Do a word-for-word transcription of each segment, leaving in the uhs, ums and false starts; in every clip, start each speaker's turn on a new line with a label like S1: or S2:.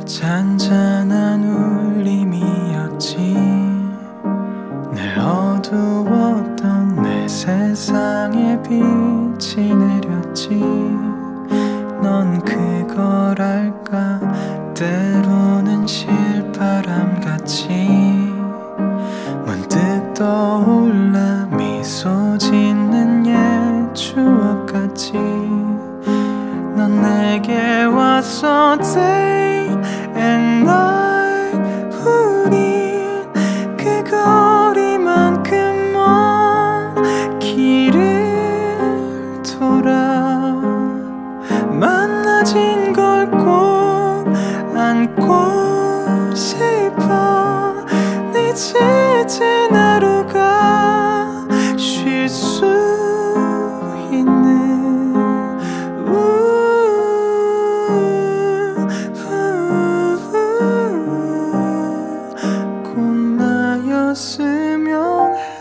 S1: 잔잔한 울림이었지. 늘 어두웠던 내 세상에 빛이 내렸지. 넌 그걸 알까? 때로는 실바람같이 문득 떠올라 미소 짓는 옛 추억같이. 넌 내게 왔어 day and night. 우린 그 거리만큼 먼 길을 돌아 만나진 걸 꼭 안고 싶어. 네 지친 하루가 쉴 수 있는 였으면 해.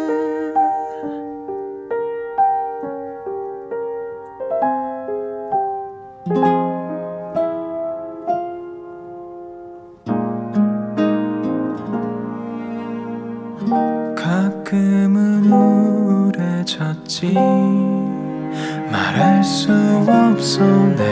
S1: 가끔은 우울해졌지. 말할 수 없어 내